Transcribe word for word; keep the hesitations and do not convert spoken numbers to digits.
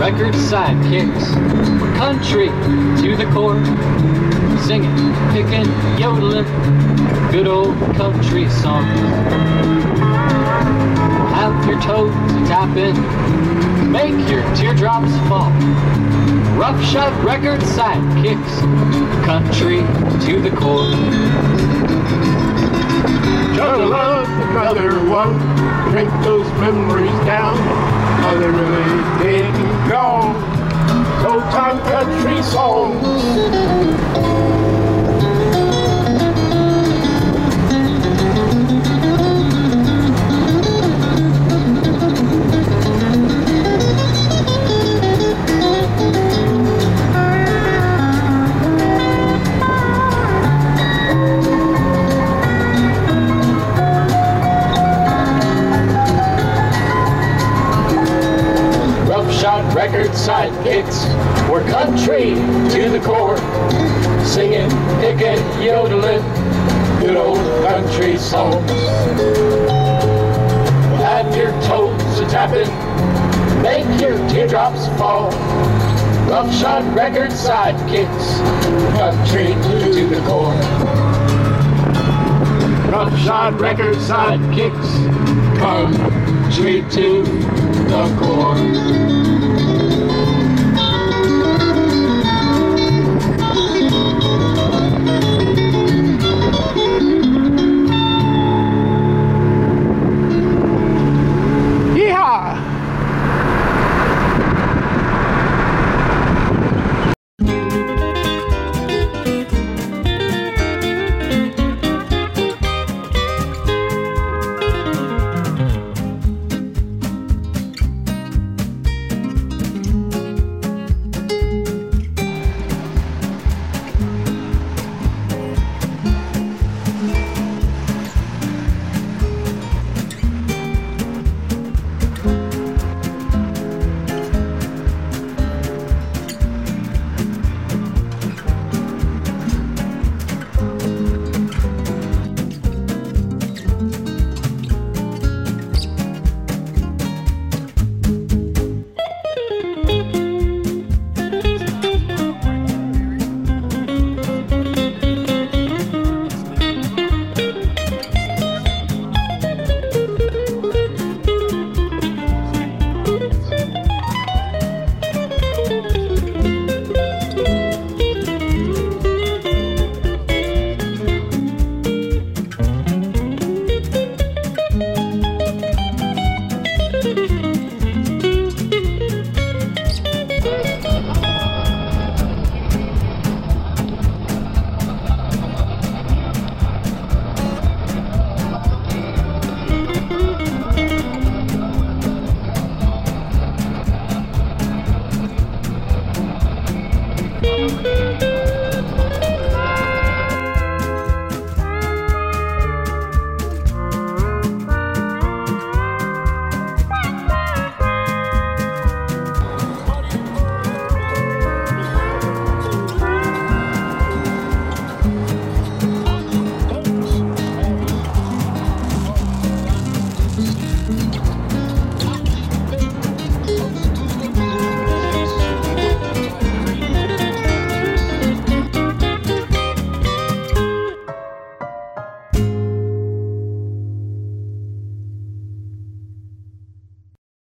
Records SideKicks. We're country to the core. Singing, picking, yodeling, good old country songs. Have your toes tapping, make your teardrops fall. Roughshod Records SideKicks, country to the core. Juggle up another one, drink those memories down. Are they really dead and gone? Old time country songs. Roughshod Records SideKicks, we're country to the core. Singing, picking, yodeling, good old country songs. Have your toes a-tapping, make your teardrops fall. Roughshod Records SideKicks, country to the core. Roughshod Records SideKicks, country to the core. Thank you.